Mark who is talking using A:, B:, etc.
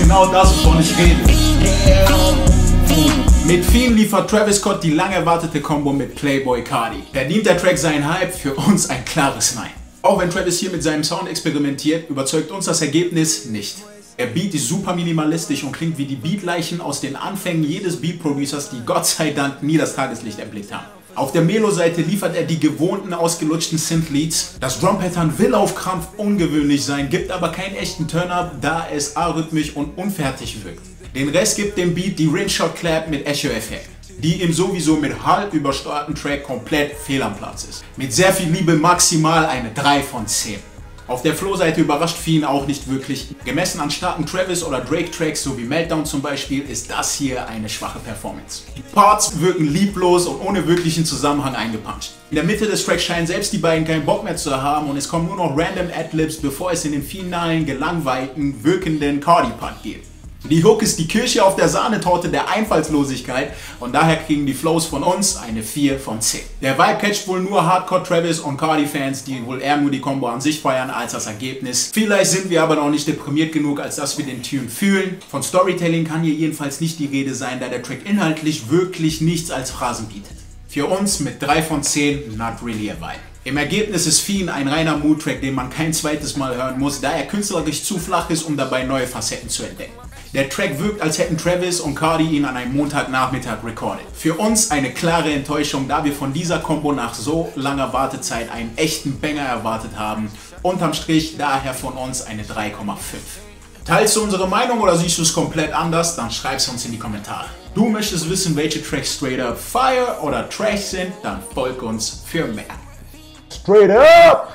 A: genau das, wovon ich rede. Mit Fiend liefert Travis Scott die lang erwartete Combo mit Playboi Carti. Verdient der Track seinen Hype? Für uns ein klares Nein. Auch wenn Travis hier mit seinem Sound experimentiert, überzeugt uns das Ergebnis nicht. Der Beat ist super minimalistisch und klingt wie die Beatleichen aus den Anfängen jedes Beat-Producers, die Gott sei Dank nie das Tageslicht erblickt haben. Auf der Melo-Seite liefert er die gewohnten ausgelutschten Synth-Leads. Das Drum-Pattern will auf Krampf ungewöhnlich sein, gibt aber keinen echten Turn-Up, da es arrhythmisch und unfertig wirkt. Den Rest gibt dem Beat die Rimshot-Clap mit Echo-Effekt, die im sowieso mit Hall übersteuerten Track komplett fehl am Platz ist. Mit sehr viel Liebe maximal eine 3 von 10. Auf der Flow-Seite überrascht Fiend auch nicht wirklich. Gemessen an starken Travis- oder Drake-Tracks, so wie Meltdown zum Beispiel, ist das hier eine schwache Performance. Die Parts wirken lieblos und ohne wirklichen Zusammenhang eingepuncht. In der Mitte des Tracks scheinen selbst die beiden keinen Bock mehr zu haben und es kommen nur noch random Adlibs, bevor es in den finalen, gelangweilten, wirkenden Carti-Part geht. Die Hook ist die Kirsche auf der Sahnetorte der Einfallslosigkeit und daher kriegen die Flows von uns eine 4 von 10. Der Vibe catcht wohl nur Hardcore-Travis und Carti-Fans, die wohl eher nur die Combo an sich feiern als das Ergebnis. Vielleicht sind wir aber noch nicht deprimiert genug, als dass wir den Tune fühlen. Von Storytelling kann hier jedenfalls nicht die Rede sein, da der Track inhaltlich wirklich nichts als Phrasen bietet. Für uns mit 3 von 10 not really a vibe. Im Ergebnis ist Fiend ein reiner Mood-Track, den man kein zweites Mal hören muss, da er künstlerisch zu flach ist, um dabei neue Facetten zu entdecken. Der Track wirkt, als hätten Travis und Carti ihn an einem Montagnachmittag recorded. Für uns eine klare Enttäuschung, da wir von dieser Combo nach so langer Wartezeit einen echten Banger erwartet haben. Unterm Strich daher von uns eine 3,5. Teilst du unsere Meinung oder siehst du es komplett anders? Dann schreib es uns in die Kommentare. Du möchtest wissen, welche Tracks straight up Fire oder Trash sind? Dann folg uns für mehr.
B: Straight up!